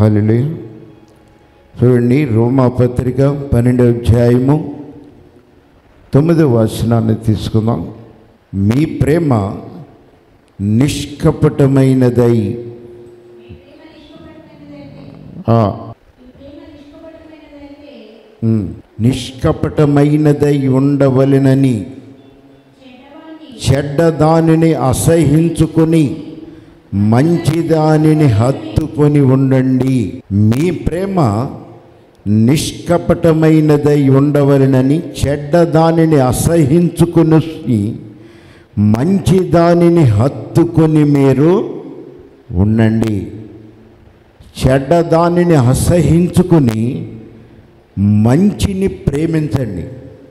హల్లెలూయా. చూడండి, రోమాపత్రిక 12వ అధ్యాయము 9వ వచనాన్ని తీసుకుందాం. మీ ప్రేమ నిష్కపటమైనదై నిష్కపటమైనదై ఉండవలెనని చెడ్డదానిని అసహించుకొని మంచిదానిని హత్తుకొని ఉండండి. మీ ప్రేమ నిష్కపటమైనదై ఉండవలెనని చెడ్డదానిని అసహించుకొని మంచిదానిని హత్తుకొని మీరు ఉండండి. చెడ్డదానిని అసహించుకొని మంచిని ప్రేమించండి.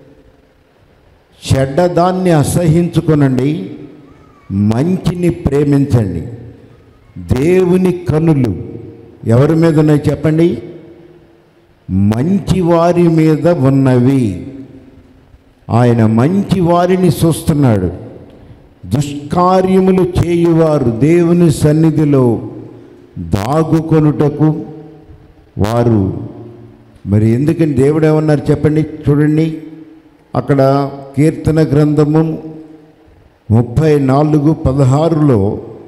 చెడ్డదాన్ని అసహించుకొనండి, మంచిని ప్రేమించండి. దేవుని కనులు ఎవరి మీద ఉన్నాయి చెప్పండి? మంచివారి మీద ఉన్నవి. ఆయన మంచి వారిని చూస్తున్నాడు. దుష్కార్యములు చేయువారు దేవుని సన్నిధిలో దాగుకొనుటకు వారు మరి ఎందుకని దేవుడు ఏమన్నారు చెప్పండి? చూడండి, అక్కడ కీర్తన గ్రంథము 34:16లో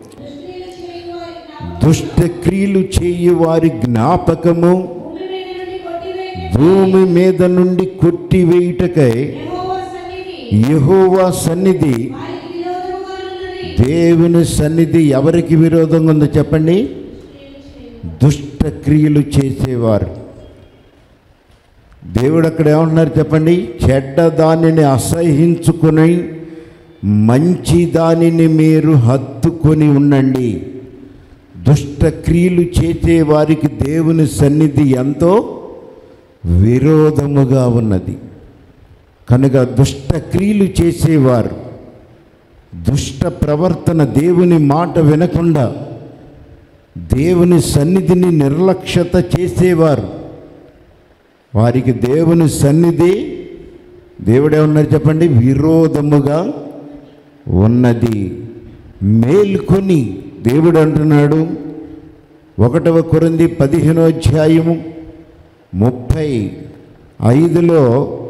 దుష్టక్రియలు చేయువారి జ్ఞాపకము భూమి మీద నుండి కొట్టివేయుటకై యెహోవా సన్నిధి, దేవుని సన్నిధి ఎవరికి విరోధంగా ఉందో చెప్పండి? దుష్టక్రియలు చేసేవారు. దేవుడు అక్కడ ఏమంటున్నారు చెప్పండి? చెడ్డదానిని అసహించుకొని మంచి దానిని మీరు హత్తుకొని ఉండండి. దుష్టక్రియలు చేసేవారికి దేవుని సన్నిధి ఎంతో విరోధముగా ఉన్నది. కనుక దుష్టక్రియలు చేసేవారు, దుష్ట ప్రవర్తన, దేవుని మాట వినకుండా దేవుని సన్నిధిని నిర్లక్ష్యత చేసేవారు, వారికి దేవుని సన్నిధి దేవుడేమన్నారు చెప్పండి? విరోధముగా ఉన్నది. మేల్కొని దేవుడు అంటున్నాడు 1 కొరింథీ 15వ అధ్యాయము 35లో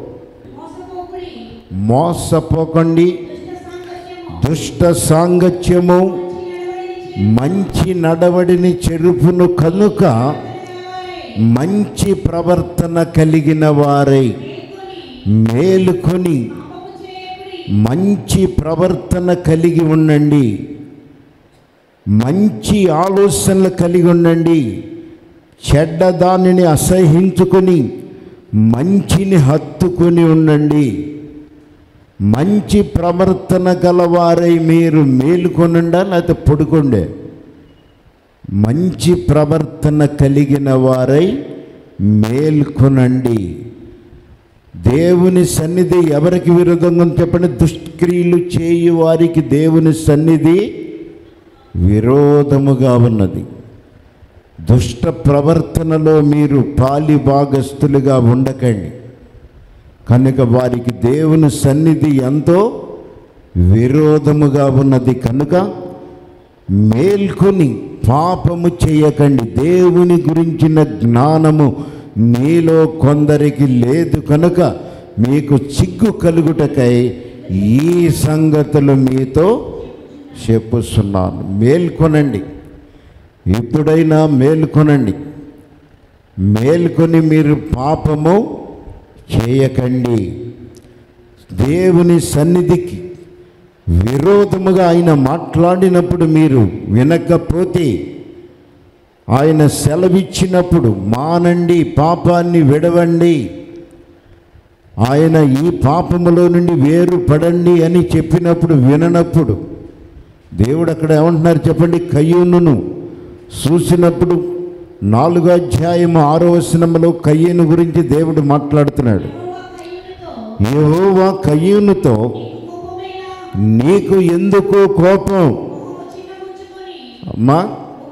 మోసపోకండి, దుష్ట సాంగత్యము మంచి నడవడిని చెరుపును కనుక మంచి ప్రవర్తన కలిగిన వారై మేలుకొని మంచి ప్రవర్తన కలిగి ఉండండి. మంచి ఆలోచనలు కలిగి ఉండండి. చెడ్డదానిని అసహించుకొని మంచిని హత్తుకొని ఉండండి. మంచి ప్రవర్తన గలవారై మీరు మేలుకొనుండా లేకపోతే పడుకోండే. మంచి ప్రవర్తన కలిగిన వారై మేల్కొనండి. దేవుని సన్నిధి ఎవరికి విరోధంగా చెప్పండి? దుష్క్రియలు చేయు వారికి దేవుని సన్నిధి విరోధముగా ఉన్నది. దుష్ట ప్రవర్తనలో మీరు పాలి భాగస్థులుగా ఉండకండి. కనుక వారికి దేవుని సన్నిధి ఎంతో విరోధముగా ఉన్నది. కనుక మేల్కొని పాపము చేయకండి. దేవుని గురించిన జ్ఞానము మీలో కొందరికి లేదు కనుక మీకు సిగ్గు కలుగుటకై ఈ సంగతులు మీతో చెప్పుచున్నాను. మేల్కొనండి, ఇప్పుడైనా మేల్కొనండి. మేల్కొని మీరు పాపము చేయకండి. దేవుని సన్నిధికి విరోధముగా ఆయన మాట్లాడినప్పుడు మీరు వినకపోతే, ఆయన సెలవిచ్చినప్పుడు మానండి, పాపాన్ని విడవండి, ఆయన ఈ పాపములో నుండి వేరుపడండి అని చెప్పినప్పుడు విననప్పుడు దేవుడు అక్కడ ఏమంటున్నారు చెప్పండి? కయ్యూనును చూసినప్పుడు 4వ అధ్యాయము 6వ వచనములో కయ్యూను గురించి దేవుడు మాట్లాడుతున్నాడు. యెహోవా కయ్యూనుతో నీకు ఎందుకు కోపం? అమ్మా,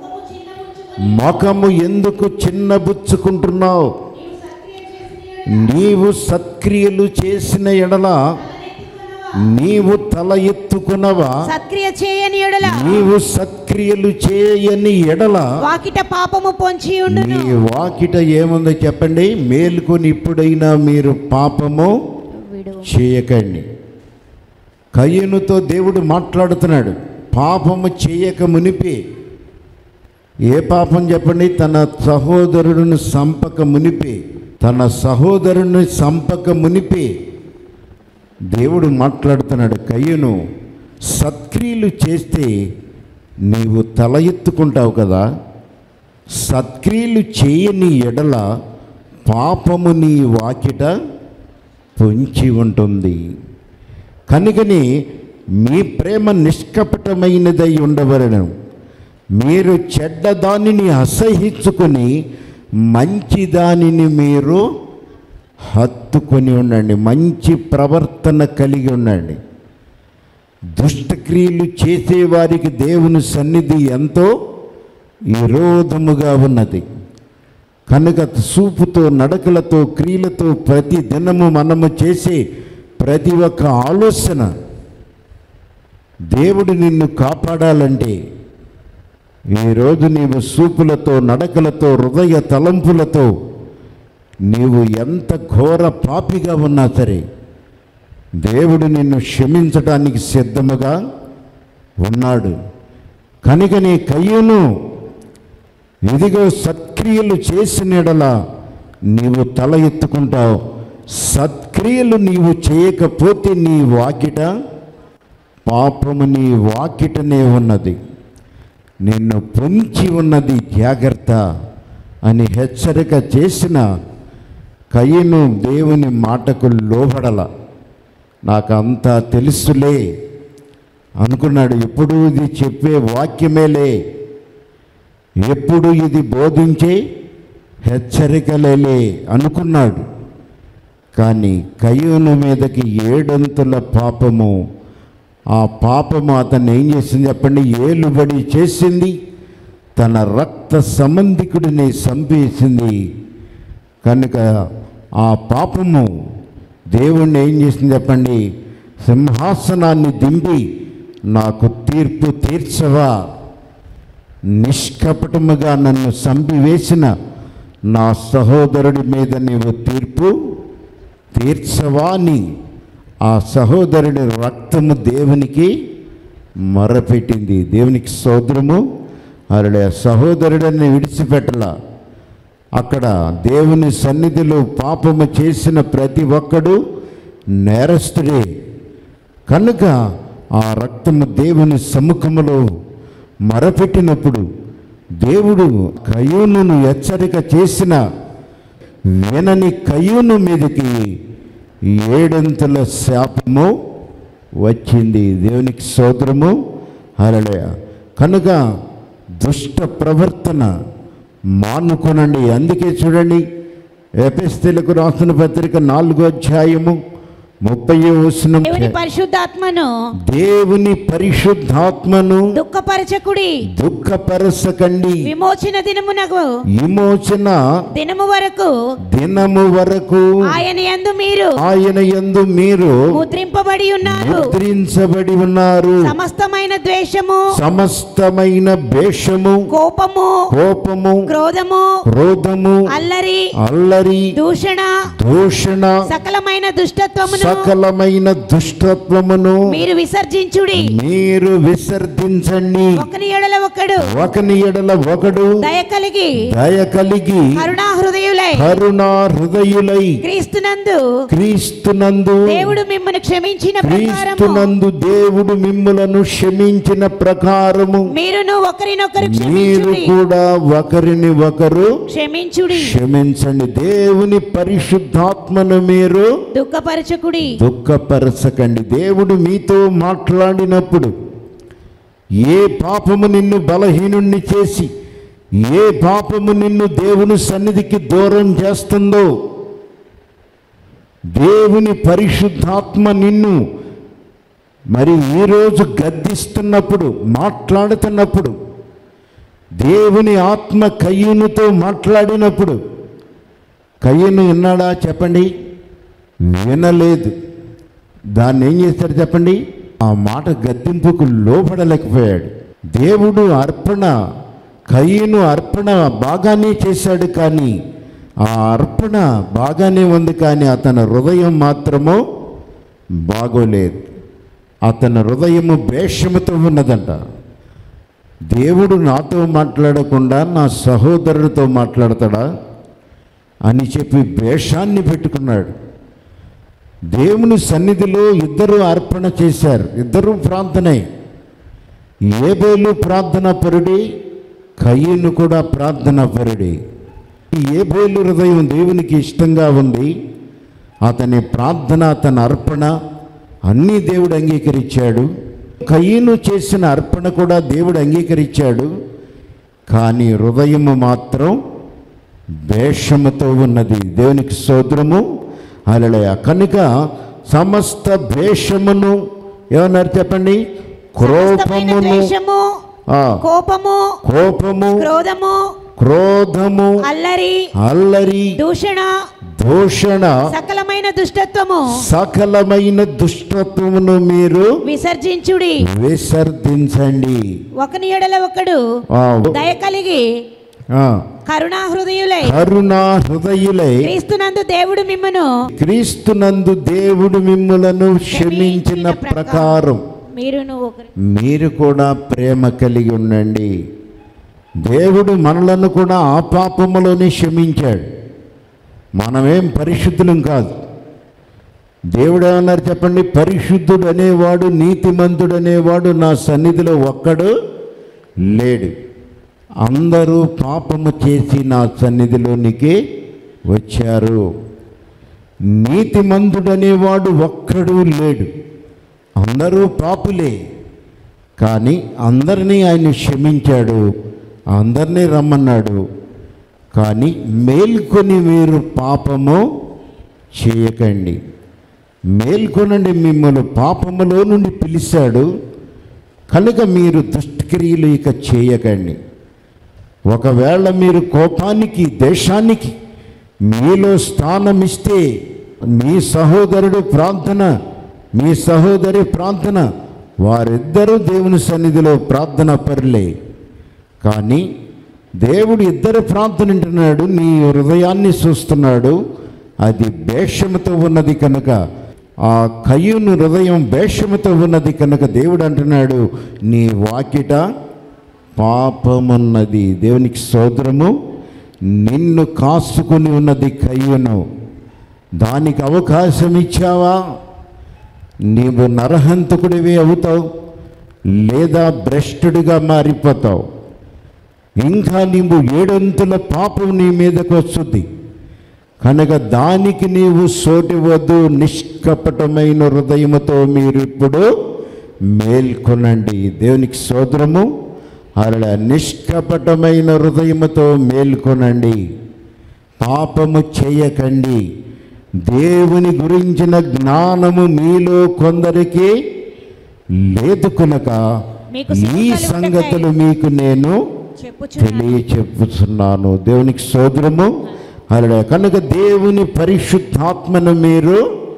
ముఖము ఎందుకు చిన్నబుచ్చుకుంటున్నావు? నీవు సత్క్రియలు చేసిన ఎడల నీవు తల ఎత్తుకునవా, సత్క్రియ చేయని ఎడల, నీవు సత్క్రియలు చేయని ఎడల వాకిట పాపము పొంచి ఉండును. నీ వాకిట ఏముందో చెప్పండి. మేలుకొని ఇప్పుడైనా మీరు పాపము చేయకండి. కయ్యనుతో దేవుడు మాట్లాడుతున్నాడు. పాపము చేయక మునిపే, ఏ పాపం చెప్పండి? తన సహోదరుడిని సంపక మునిపే, తన సహోదరుని సంపక మునిపే దేవుడు మాట్లాడుతున్నాడు. కయ్యను, సత్క్రియలు చేస్తే నీవు తల ఎత్తుకుంటావు కదా, సత్క్రియలు చేయని ఎడల పాపము నీ వాకిట పొంచి ఉంటుంది. కనుకని మీ ప్రేమ నిష్కపటమైనదై ఉండవలెను. మీరు చెడ్డ దానిని అసహించుకొని మంచి దానిని మీరు హత్తుకొని ఉండండి. మంచి ప్రవర్తన కలిగి ఉండండి. దుష్టక్రియలు చేసేవారికి దేవుని సన్నిధి ఎంతో విరోధముగా ఉన్నది. కనుక చూపుతో, నడకలతో, క్రియలతో ప్రతి దినము మనము చేసే ప్రతి ఒక్క ఆలోచన దేవుడు నిన్ను కాపాడాలంటే ఈరోజు నీవు చూపులతో, నడకలతో, హృదయ తలంపులతో నీవు ఎంత ఘోర పాపిగా ఉన్నా సరే దేవుడు నిన్ను క్షమించటానికి సిద్ధముగా ఉన్నాడు. కనుక నీ కయ్యను, ఇదిగో సత్క్రియలు చేసిన ఎడల నీవు తల ఎత్తుకుంటావు. సత్క్రియలు నీవు చేయకపోతే నీ వాకిట పాపము నీ వాకిటనే ఉన్నది, నిన్ను పొంచి ఉన్నది, జాగ్రత్త అని హెచ్చరిక చేసిన కయ్యను దేవుని మాటకు లోబడల. నాకు అంతా తెలుసులే అనుకున్నాడు. ఎప్పుడు ఇది చెప్పే వాక్యమేలే, ఎప్పుడు ఇది బోధించే హెచ్చరికలేలే అనుకున్నాడు. కానీ కయ్యను మీదకి 7 పాపము, ఆ పాపము అతన్ని ఏం చేసింది చెప్పండి? ఏలుబడి చేసింది, తన రక్త సంబంధికుడిని చంపేసింది. కనుక ఆ పాపము దేవుణ్ణి ఏం చేసింది చెప్పండి? సింహాసనాన్ని దింపి నాకు తీర్పు తీర్చవా, నిష్కపటముగా నన్ను చంపివేసిన నా సహోదరుడి మీద నీవు తీర్పు తీర్చవా అని ఆ సహోదరుడి రక్తము దేవునికి మొరపెట్టింది. దేవునికి స్తోత్రము. అలా సహోదరుడిని విడిచిపెట్టలా. అక్కడ దేవుని సన్నిధిలో పాపము చేసిన ప్రతి ఒక్కడు నేరస్తుడే. కనుక ఆ రక్తము దేవుని సముఖములో మొరపెట్టినప్పుడు దేవుడు కయ్యూనును హెచ్చరిక చేసిన వినని కయ్యూను మీదకి 7 శాపము వచ్చింది. దేవునికి స్తోత్రము. హల్లెలూయా. కనుక దుష్ట ప్రవర్తన మానుకొనండి. అందుకే చూడండి, ఎఫెసీయులకు రాసిన పత్రిక 4వ అధ్యాయము 30వ వచనం, దేవుని పరిశుద్ధాత్మను దుఃఖపరచకండి, విమోచన దినము వరకు ఆయన యందు మీరు ముద్రించబడి ఉన్నారు. సమస్తమైన ద్వేషము, కోపము, క్రోధము, అల్లరి, దూషణ, సకలమైన దుష్టత్వమును మీరు విసర్జించండి. ఒకని ఎడల ఒకడు దయ కలిగి కరుణాహృదయులై క్రీస్తునందు దేవుడు మిమ్ములను క్షమించిన ప్రకారము మీరు కూడా ఒకరిని ఒకరు క్షమించండి. దేవుని పరిశుద్ధాత్మను మీరు దుఃఖపరచకండి. దేవుడు మీతో మాట్లాడినప్పుడు ఏ పాపము నిన్ను బలహీనుణ్ణి చేసి, ఏ పాపము నిన్ను దేవుని సన్నిధికి దూరం చేస్తుందో, దేవుని పరిశుద్ధాత్మ నిన్ను మరి ఈరోజు గద్దిస్తున్నప్పుడు, మాట్లాడుతున్నప్పుడు, దేవుని ఆత్మ కయ్యూనుతో మాట్లాడినప్పుడు కయ్యూను విన్నాడా చెప్పండి? వినలేదు. దాన్ని ఏం చేశారు చెప్పండి? ఆ మాట గద్దింపుకు లోపడలేకపోయాడు. దేవుడు అర్పణ, కయీను అర్పణ బాగానే చేశాడు, కానీ ఆ అర్పణ బాగానే ఉంది, కానీ అతని హృదయం మాత్రము బాగోలేదు. అతని హృదయము ద్వేషముతో ఉన్నదంట. దేవుడు నాతో మాట్లాడకుండా నా సహోదరుడితో మాట్లాడతాడా అని చెప్పి ద్వేషాన్ని పెట్టుకున్నాడు. దేవుని సన్నిధిలో ఇద్దరు అర్పణ చేశారు, ఇద్దరు ప్రార్థనే. ఏబేలు ప్రార్థన పరుడి, కయీను కూడా ప్రార్థన పరుడి. ఏబేలు హృదయం దేవునికి ఇష్టంగా ఉంది. అతని ప్రార్థన, అతని అర్పణ అన్నీ దేవుడు అంగీకరించాడు. కయీను చేసిన అర్పణ కూడా దేవుడు అంగీకరించాడు, కానీ హృదయము మాత్రం ద్వేషముతో ఉన్నది. దేవునికి స్తోత్రము, హల్లెలూయా. కనుక సమస్త ద్వేషమును ఏమన్నారు చెప్పండి? క్రోధమును, కోపము, క్రోధము, అల్లరి, దూషణ, సకలమైన దుష్టత్వమును మీరు విసర్జించండి. ఒకని ఎడల ఒకడు దయ కలిగి కరుణా హృదయులై క్రీస్తునందు దేవుడు మిమ్ములను క్షమించిన ప్రకారం మీరు కూడా ప్రేమ కలిగి ఉండండి. దేవుడు మనలను కూడా ఆ పాపములోనే క్షమించాడు. మనమేం పరిశుద్ధులం కాదు. దేవుడు ఏమన్నారు చెప్పండి? పరిశుద్ధుడు అనేవాడు, నీతిమంతుడు అనేవాడు నా సన్నిధిలో ఒక్కడు లేడు. అందరూ పాపము చేసి నా సన్నిధిలోనికి వచ్చారు. నీతిమంతుడు అనేవాడు ఒక్కడు లేడు. అందరూ పాపులే, కానీ అందరినీ ఆయన క్షమించాడు, అందరినీ రమ్మన్నాడు. కానీ మేల్కొని మీరు పాపము చేయకండి. మేల్కొనండి, మిమ్మల్ని పాపములో నుండి పిలిచాడు కనుక మీరు దుష్క్రియలు ఇక చేయకండి. ఒకవేళ మీరు కోపానికి, దేశానికి మీలో స్థానం ఇస్తే మీ సహోదరుడు ప్రార్థన, మీ సహోదరి ప్రార్థన, వారిద్దరూ దేవుని సన్నిధిలో ప్రార్థన పరులే. కానీ దేవుడు ఇద్దరు ప్రార్థన వింటున్నాడు, నీ హృదయాన్ని చూస్తున్నాడు. అది భేషముతో ఉన్నది కనుక, ఆ కయీను హృదయం భేషముతో ఉన్నది కనుక దేవుడు అంటున్నాడు, నీ వాకిట పాపమున్నది. దేవునికి స్తోత్రము. నిన్ను కాసుకుని ఉన్నది కయీను, దానికి అవకాశం ఇచ్చావా? నీవు నరహంతకుడివి అవుతావు, లేదా భ్రష్టుడిగా మారిపోతావు. ఇంకా నీవు 7 అంతుల పాపం నీ మీదకు వస్తుంది కనుక దానికి నీవు సోటివద్దు. నిష్కపటమైన హృదయముతో మీరు ఇప్పుడు మేల్కొనండి. దేవునికి స్తోత్రము. అలా నిష్కపటమైన హృదయముతో మేల్కొనండి, పాపము చేయకండి. దేవుని గురించిన జ్ఞానము మీలో కొందరికి లేదు కనుక ఈ సంగతులు మీకు నేను తెలియచెప్పుచున్నాను. దేవునికి స్తోత్రము. అలా కనుక దేవుని పరిశుద్ధాత్మను మీరు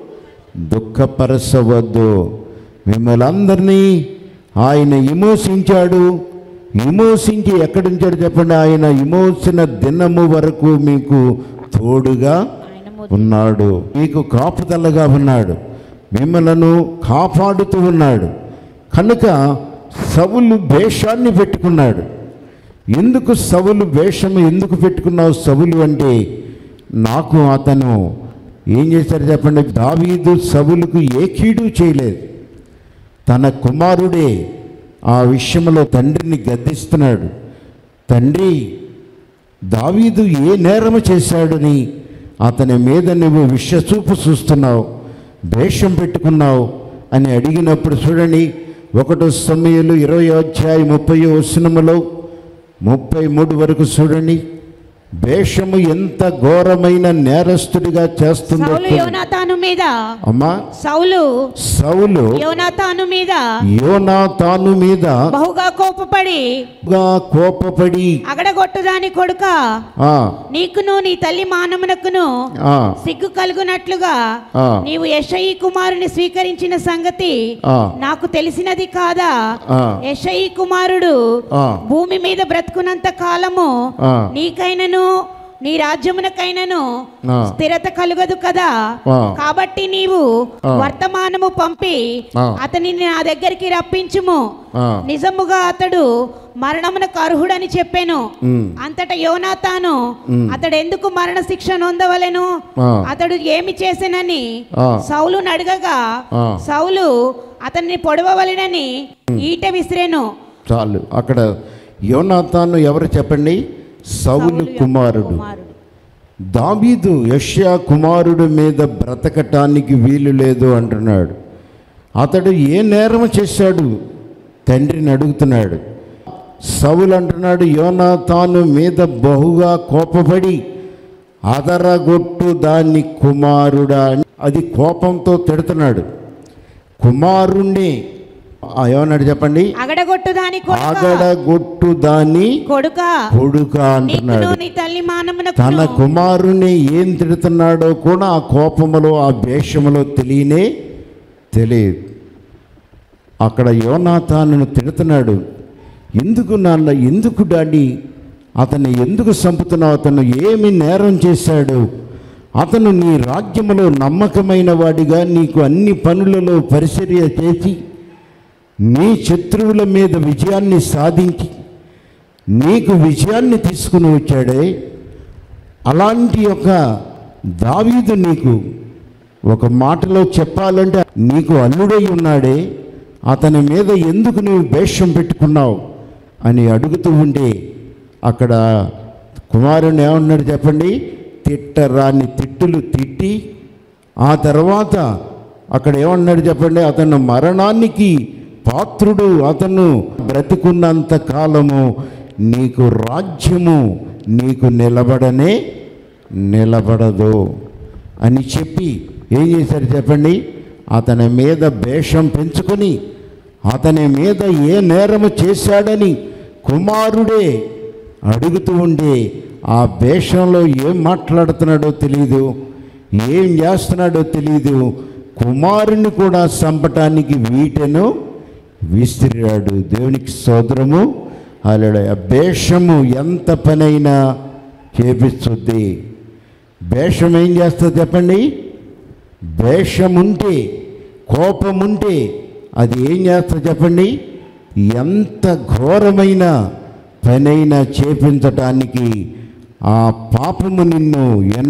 దుఃఖపరచవద్దు. మిమ్మల్ని అందరినీ ఆయన విమోచించాడు. విమోచించి ఎక్కడుంచాడు చెప్పండి? ఆయన విమోచన దినము వరకు మీకు తోడుగా ఉన్నాడు, మీకు కాపుదలగా ఉన్నాడు, మిమ్మలను కాపాడుతూ ఉన్నాడు. కనుక సౌలు వేషాన్ని పెట్టుకున్నాడు. ఎందుకు సౌలు వేషము ఎందుకు పెట్టుకున్నావు సౌలు అంటే, నాకు అతను ఏం చేశారు చెప్పండి? దావీదు సౌలుకు ఏ కీడు చేయలేదు. తన కుమారుడే ఆ విషయంలో తండ్రిని గద్దిస్తున్నాడు. తండ్రి, దావీదు ఏ నేరము చేశాడని అతని మీద నువ్వు విషచూపు చూస్తున్నావు, ద్వేషం పెట్టుకున్నావు అని అడిగినప్పుడు చూడండి, 1 సమూయేలు 20వ అధ్యాయం 30వ వచనములో 33 వరకు చూడండి. వేషము ఎంత ఘోరమైన నేరస్తుడిగా చేస్తుందో. సౌలు యోనాతాను మీద, అమ్మా, సౌలు యోనాతాను మీద బహుగా కోపపడి అగడగొట్టు దాని కొడుక, నీకును నీ తల్లి మానమునకును సిగ్గు కలుగునట్లుగా నీవు యెషయి కుమారుని స్వీకరించిన సంగతి నాకు తెలిసినది కాదా? యెషయి కుమారుడు భూమి మీద బ్రతుకున్నంత కాలము నీకైనను నీ రాజ్యమునకైనను స్థిరత కలుగదు కదా. కాబట్టి నీవు వర్తమానము పంపి అతనిని నా దగ్గరికి రప్పించుము. నిజముగా అతడు మరణమునకు అర్హుడని చెప్పాను. అంతటా యోనాతాను అతడు ఎందుకు మరణ శిక్ష నొందవలెను, అతడు ఏమి చేసెనని సౌలును అడగగా, సౌలు అతన్ని పొడవవలెనని ఈట విసిరెను. చాలు. అక్కడ యోనాతాను ఎవరు చెప్పండి? సౌలు కుమారుడు. దావీదు యెషయా కుమారుడు మీద బ్రతకటానికి వీలు లేదు అంటున్నాడు. అతడు ఏ నేరం చేశాడు? తండ్రిని అడుగుతున్నాడు. సౌలు అంటున్నాడు, యోనాతాను మీద బహుగా కోపపడి అదరగొట్టు దాన్ని కుమారుడా. అది కోపంతో తిడుతున్నాడు. కుమారుణ్ణి ఏమన్నాడు చెప్పండి? అగడగొట్టు దాని కొడుక అంటున్నాడు. తన కుమారుని ఏం తిడుతున్నాడో కూడా ఆ కోపములో, ఆ వేషములో తెలియదు. అక్కడ యోనాతానును తిడుతున్నాడు. ఎందుకు నాన్న, ఎందుకు డాడీ, అతన్ని ఎందుకు చంపుతున్నావు? అతను ఏమి నేరం చేశాడు? అతను నీ రాజ్యములో నమ్మకమైన వాడిగా నీకు అన్ని పనులలో పరిచర్య చేసి నీ శత్రువుల మీద విజయాన్ని సాధించి నీకు విజయాన్ని తీసుకుని వచ్చాడే. అలాంటి ఒక దావీదు నీకు ఒక మాటలో చెప్పాలంటే నీకు అల్లుడై ఉన్నాడే, అతని మీద ఎందుకు నువ్వు వేషం పెట్టుకున్నావు అని అడుగుతూ ఉంటే అక్కడ కుమారుని ఏమన్నాడు చెప్పండి? తిట్టరాని తిట్టులు తిట్టి ఆ తర్వాత అక్కడ ఏమన్నాడు చెప్పండి? అతను మరణానికి పాత్రుడు, అతను బ్రతికున్నంత కాలము నీకు రాజ్యము నీకు నిలబడదు అని చెప్పి ఏం చేశారు చెప్పండి? అతని మీద వేషం పెంచుకొని అతని మీద ఏ నేరము చేశాడని కుమారుడే అడుగుతూ ఉండే ఆ వేషంలో ఏం మాట్లాడుతున్నాడో తెలియదు, ఏం చేస్తున్నాడో తెలియదు. కుమారుని కూడా చంపటానికి వీటను విసిరాడు. దేవునికి స్తోత్రము. హల్లెలూయా. వేషము ఎంత పనైనా చేపిస్తుంది. వేషం ఏం చేస్తుంది చెప్పండి? వేషం ఉంటే, కోపం ఉంటే అది ఏం చేస్తుంది చెప్పండి? ఎంత ఘోరమైన పనైనా చేపించటానికి ఆ పాపము నిన్ను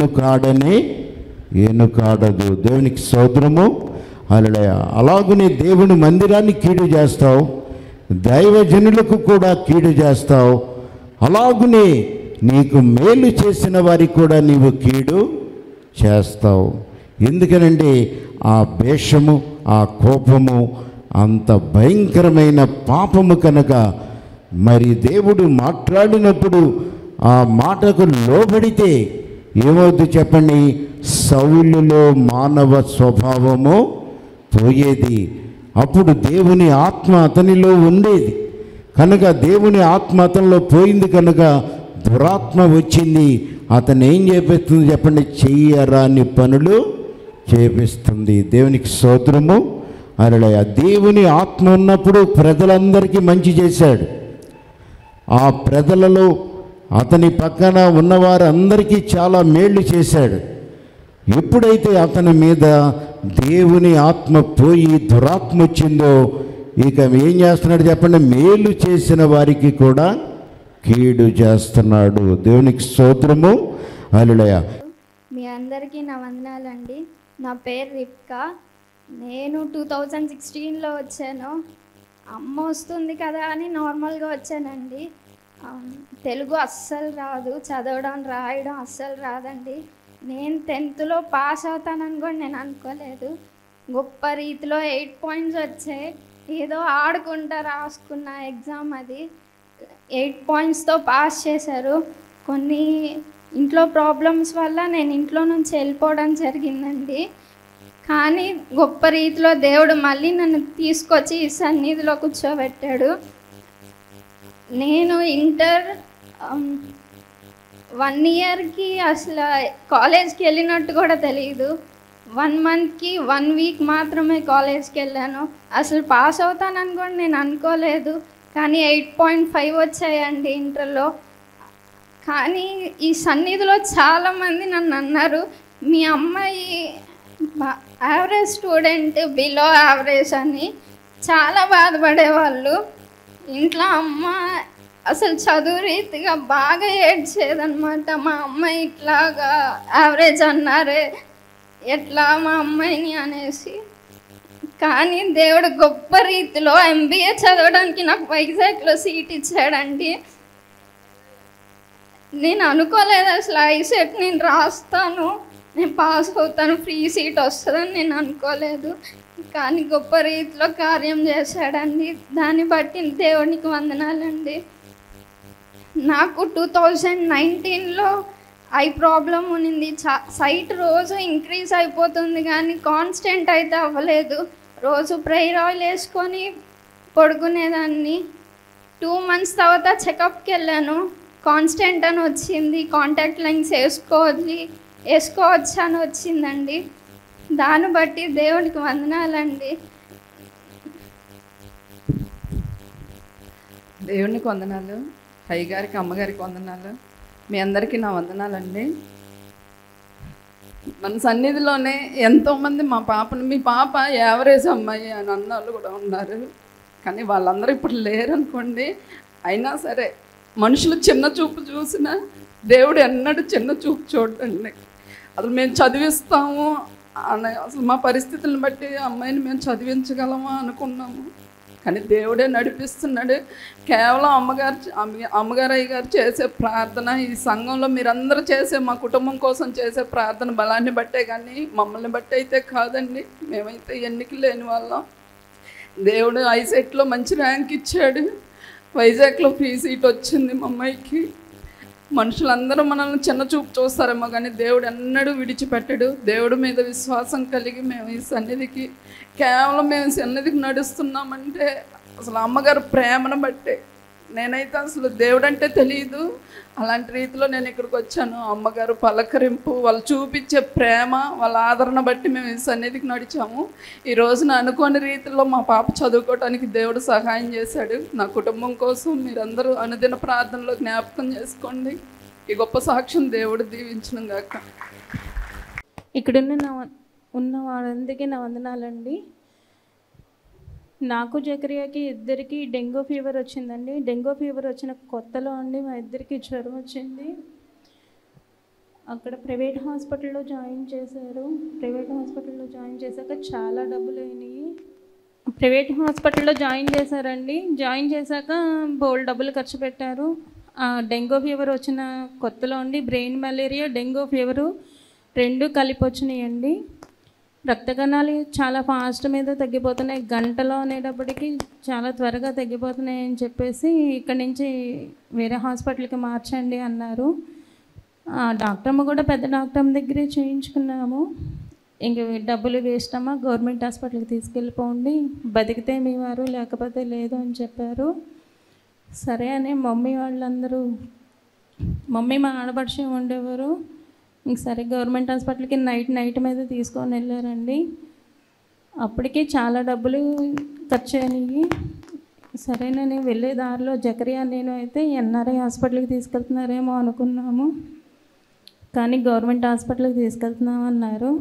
ఎన్నుకాడదు. దేవునికి స్తోత్రము. హల్లెలూయా. అలాగనే దేవుని మందిరాన్ని కీడు చేస్తావు, దైవజనులకు కూడా కీడు చేస్తావు. అలాగునే నీకు మేలు చేసిన వారికి కూడా నీవు కీడు చేస్తావు. ఎందుకనంటే ఆ వేషము, ఆ కోపము అంత భయంకరమైన పాపము కనుక మరి దేవుడు మాట్లాడినప్పుడు ఆ మాటకు లోబడితే ఏమవుద్దు చెప్పండి? సౌలులో మానవ స్వభావము పోయేది. అప్పుడు దేవుని ఆత్మ అతనిలో ఉండేది కనుక, దేవుని ఆత్మ అతనిలో పోయింది కనుక దురాత్మ వచ్చింది. అతను ఏం చేపిస్తుంది చెప్పండి? చెయ్యరాని పనులు చేపిస్తుంది. దేవునికి స్తోత్రము. హల్లెలూయా. దేవుని ఆత్మ ఉన్నప్పుడు ప్రజలందరికీ మంచి చేశాడు. ఆ ప్రజలలో అతని పక్కన ఉన్నవారందరికీ చాలా మేళ్ళు చేశాడు. ఎప్పుడైతే అతని మీద దేవుని ఆత్మ పోయి దురాత్మ వచ్చిందో ఇక ఏం చేస్తున్నాడు చెప్పండి? మేలు చేసిన వారికి కూడా కీడు చేస్తున్నాడు. దేవునికి స్తోత్రము. హల్లెలూయా. మీ అందరికీ నా వందనాలండి. నా పేరు రిప్కా. నేను 2016లో వచ్చాను. అమ్మ వస్తుంది కదా అని నార్మల్గా వచ్చానండి. తెలుగు అస్సలు రాదు, చదవడం రాయడం అస్సలు రాదండి. నేను 10th పాస్ అవుతానని కూడా నేను అనుకోలేదు. గొప్ప రీతిలో 8 పాయింట్స్ వచ్చాయి. ఏదో ఆడుకుంటా రాసుకున్న ఎగ్జామ్ అది. 8 పాయింట్స్తో పాస్ చేశారు. కొన్ని ఇంట్లో ప్రాబ్లమ్స్ వల్ల నేను ఇంట్లో నుంచి వెళ్ళిపోవడం జరిగిందండి. కానీ గొప్ప రీతిలో దేవుడు మళ్ళీ నన్ను తీసుకొచ్చి ఈ సన్నిధిలో కూర్చోబెట్టాడు. నేను ఇంటర్ 1 ఇయర్కి అసలు కాలేజ్కి వెళ్ళినట్టు కూడా తెలియదు. 1 మంత్కి 1 వీక్ మాత్రమే కాలేజ్కి వెళ్ళాను. అసలు పాస్ అవుతానని కూడా నేను అనుకోలేదు. కానీ 8.5 వచ్చాయండి ఇంటర్లో. కానీ ఈ సన్నిధిలో చాలామంది నన్ను అన్నారు, మీ అమ్మాయి యావరేజ్ స్టూడెంట్, బిలో యావరేజ్ అని చాలా బాధపడేవాళ్ళు. ఇంట్లో అమ్మ అసలు చదువు రీతిగా బాగా ఏడ్చేదనమాట. మా అమ్మాయి ఇట్లాగా యావరేజ్ అన్నారే, ఎట్లా మా అమ్మాయిని అనేసి. కానీ దేవుడు గొప్ప రీతిలో MBA చదవడానికి నాకు వైజాగ్లో సీట్ ఇచ్చాడండి. నేను అనుకోలేదు అసలు ఐసెట్ నేను రాస్తాను, నేను పాస్ అవుతాను, ఫ్రీ సీట్ వస్తుందని నేను అనుకోలేదు. కానీ గొప్ప రీతిలో కార్యం చేశాడండి. దాన్ని బట్టి దేవునికి వందనాలండి. నాకు 2019లో ఐ ప్రాబ్లం ఉన్నింది. సైట్ రోజు ఇంక్రీజ్ అయిపోతుంది కానీ కాన్స్టెంట్ అయితే అవ్వలేదు. రోజు ప్రేయర్ ఆయిల్ వేసుకొని పడుకునేదాన్ని. 2 మంత్స్ తర్వాత చెకప్కి వెళ్ళాను. కాన్స్టెంట్ అని వచ్చింది. కాంటాక్ట్ లెన్స్ వేసుకోవచ్చు అని వచ్చిందండి. దాన్ని బట్టి దేవునికి వందనాలండి. దేవునికి వందనాలు. అయ్యగారికి, అమ్మగారికి వందనాలు. మీ అందరికీ నా వందనాలండి. మన సన్నిధిలోనే ఎంతోమంది మీ పాప యావరేజ్ అమ్మాయి అని అన్నవాళ్ళు కూడా ఉన్నారు. కానీ వాళ్ళందరూ ఇప్పుడు లేరు అనుకోండి. అయినా సరే మనుషులు చిన్న చూపు చూసినా దేవుడు ఎన్నడూ చిన్న చూపు చూడండి. అసలు మేము చదివిస్తాము అని, అసలు మా పరిస్థితులను బట్టి అమ్మాయిని మేము చదివించగలమా అనుకున్నాము. కానీ దేవుడే నడిపిస్తున్నాడు. కేవలం అమ్మగారు అయ్యగారు చేసే ప్రార్థన, ఈ సంఘంలో మీరందరూ చేసే, మా కుటుంబం కోసం చేసే ప్రార్థన బలాన్ని బట్టే కానీ మమ్మల్ని బట్టి అయితే కాదండి. మేమైతే ఎన్నిక లేని వాళ్ళం. దేవుడు ఐసెట్లో మంచి ర్యాంక్ ఇచ్చాడు. వైజాగ్లో ఫ్రీ సీట్ వచ్చింది మా అమ్మాయికి. మనుషులందరూ మనల్ని చిన్న చూపు చూస్తారేమో కానీ దేవుడు ఎన్నడూ విడిచిపెట్టడు. దేవుడి మీద విశ్వాసం కలిగి మేము ఈ సన్నిధికి, కేవలం మేము సన్నిధికి నడుస్తున్నామంటే అసలు అమ్మగారు ప్రేమను బట్టే. నేనైతే అసలు దేవుడు అంటే తెలియదు, అలాంటి రీతిలో నేను ఇక్కడికి వచ్చాను. అమ్మగారు పలకరింపు, వాళ్ళు చూపించే ప్రేమ, వాళ్ళ ఆదరణ బట్టి మేము ఈ సన్నిధికి నడిచాము. ఈ రోజున అనుకోని రీతిలో మా పాప చదువుకోవడానికి దేవుడు సహాయం చేశాడు. నా కుటుంబం కోసం మీరందరూ అనుదిన ప్రార్థనలో జ్ఞాపకం చేసుకోండి. ఈ గొప్ప సాక్ష్యం దేవుడు దీవించను గాక. ఉన్న వాళ్ళందరికీ నా వందనాలండి. నాకు జకరియాకి ఇద్దరికి డెంగ్యూ ఫీవర్ వచ్చిందండి. డెంగ్యూ ఫీవర్ వచ్చిన కొత్తలో అండి మా ఇద్దరికి జ్వరం వచ్చింది. అక్కడ ప్రైవేట్ హాస్పిటల్లో జాయిన్ చేశారు. ప్రైవేట్ హాస్పిటల్లో జాయిన్ చేశాక చాలా డబ్బులు అయినాయి. ప్రైవేట్ హాస్పిటల్లో జాయిన్ చేశారండి. జాయిన్ చేశాక బోల్డ్ డబ్బులు ఖర్చు పెట్టారు. డెంగ్యూ ఫీవర్ వచ్చిన కొత్తలో అండి బ్రెయిన్ మలేరియా, డెంగ్యూ ఫీవరు 2 కలిపి వచ్చినాయండి. రక్త కణాలు చాలా ఫాస్ట్ మీద తగ్గిపోతున్నాయి. గంటలో అనేటప్పటికీ చాలా త్వరగా తగ్గిపోతున్నాయి అని చెప్పేసి ఇక్కడి నుంచి వేరే హాస్పిటల్కి మార్చండి అన్నారు. డాక్టర్మ కూడా పెద్ద డాక్టర్ దగ్గరే చేయించుకున్నాము. ఇంక డబ్బులు వేస్ట్ అమ్మా, గవర్నమెంట్ హాస్పిటల్కి తీసుకెళ్ళిపోండి, బతికితే మీ వారు లేకపోతే లేదు అని చెప్పారు. సరే అని మమ్మీ మా ఆడపడిచి ఉండేవారు. ఇంక సరే గవర్నమెంట్ హాస్పిటల్కి నైట్ మీద తీసుకొని వెళ్ళారండి. అప్పటికే చాలా డబ్బులు ఖర్చు అయినాయి. సరే నేను వెళ్ళే దారిలో జకరియా నేను అయితే NRI హాస్పిటల్కి తీసుకెళ్తున్నారేమో అనుకున్నాము. కానీ గవర్నమెంట్ హాస్పిటల్కి తీసుకెళ్తున్నామన్నారు.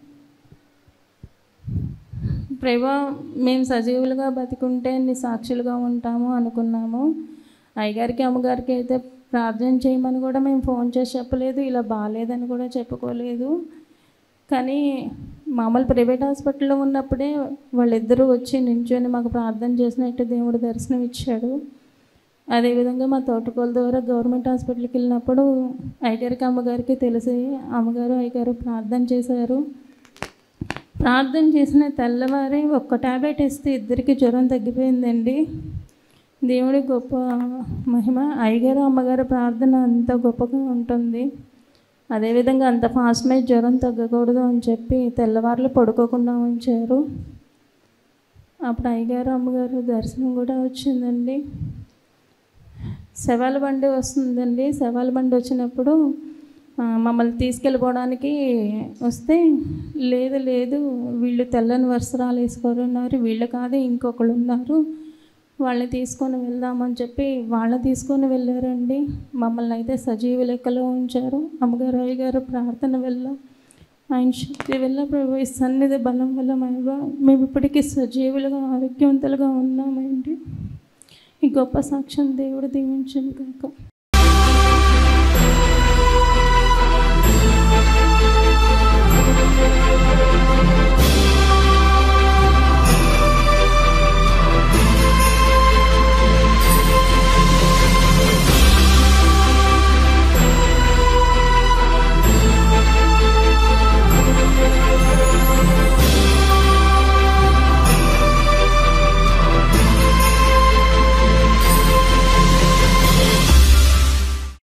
ప్రభా మేము సజీవులుగా బతికుంటే నీ సాక్షులుగా ఉంటాము అనుకున్నాము. అయ్యగారికి, అమ్మగారికి అయితే ప్రార్థన చేయమని కూడా మేము ఫోన్ చేసి చెప్పలేదు, ఇలా బాగాలేదని కూడా చెప్పుకోలేదు. కానీ మామూలు ప్రైవేట్ హాస్పిటల్లో ఉన్నప్పుడే వాళ్ళిద్దరూ వచ్చి నించొని మాకు ప్రార్థన చేసినట్టు దేవుడు దర్శనం ఇచ్చాడు. అదేవిధంగా మా తోటకోల ద్వారా గవర్నమెంట్ హాస్పిటల్కి వెళ్ళినప్పుడు అయ్యగారికి, అమ్మగారికి తెలిసి అమ్మగారు అయ్యగారు ప్రార్థన చేశారు. ప్రార్థన చేసిన తెల్లవారి 1 టాబ్లెట్ ఇస్తే ఇద్దరికి జ్వరం తగ్గిపోయిందండి. దేవుడి గొప్ప మహిమ. అయ్యగారు అమ్మగారు ప్రార్థన అంత గొప్పగా ఉంటుంది. అదేవిధంగా అంత ఫాస్ట్గా జ్వరం తగ్గకూడదు అని చెప్పి తెల్లవారులు పడుకోకుండా ఉంచారు. అప్పుడు అయ్యగారు అమ్మగారు దర్శనం కూడా వచ్చిందండి. శవాల బండి వస్తుందండి. శవాల బండి వచ్చినప్పుడు మమ్మల్ని తీసుకెళ్ళిపోవడానికి వస్తే లేదు లేదు వీళ్ళు తెల్లని వస్త్రాలు వేసుకొని ఉన్నారు, వీళ్ళు కాదు ఇంకొకళ్ళు ఉన్నారు, వాళ్ళని తీసుకొని వెళ్దామని చెప్పి వాళ్ళని తీసుకొని వెళ్ళారండి. మమ్మల్ని అయితే సజీవ లెక్కలో ఉంచారు. అమ్మగారు అయ్యగారు ప్రార్థన వల్ల ఆయన శక్తి వల్ల ప్రభు సన్నిధి బలం వల్ల మేము ఇప్పటికీ సజీవులుగా ఆరోగ్యవంతులుగా ఉన్నామండి. ఈ గొప్ప సాక్ష్యం దేవుడు దీవించను కాక.